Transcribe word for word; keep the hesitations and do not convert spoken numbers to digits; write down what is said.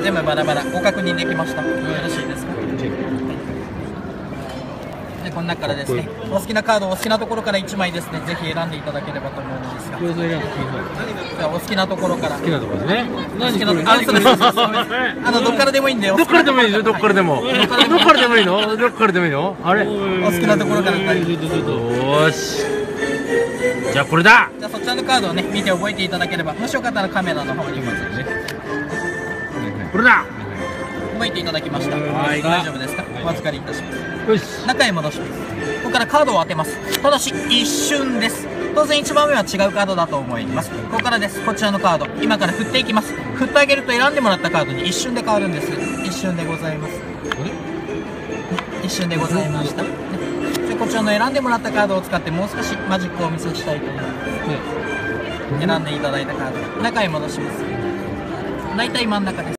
全部バラバラご確認できました。よろしいですか。でこの中からですね、お好きなカードをお好きなところからいちまいですね、ぜひ選んでいただければと思うのですが、じゃあお好きなところから。 好きなところですね。 好きなところ、あ、そうですそうです。あのどっからでもいいんで、 どっからでもいいでしょ。どっからでも。どっからでもいいの？どっからでもいいの？あれ？ お好きなところから。 よーし。じゃあこれだ。 じゃあそちらのカードをね見て覚えていただければ、もしよかったらカメラの方にまずね。 これだ。 覚えていただきました。 はい。 大丈夫ですか？お預かりいたします。 よし。 中へ戻します。ここからカードを当てます。ただし一瞬です。当然いちばんめは違うカードだと思います。ここからです。こちらのカード今から振っていきます。振ってあげると選んでもらったカードに一瞬で変わるんです。一瞬でございます。一瞬でございました。でこちらの選んでもらったカードを使ってもう少しマジックをお見せしたいと思います。選んでいただいたカード中へ戻します。大体真ん中です。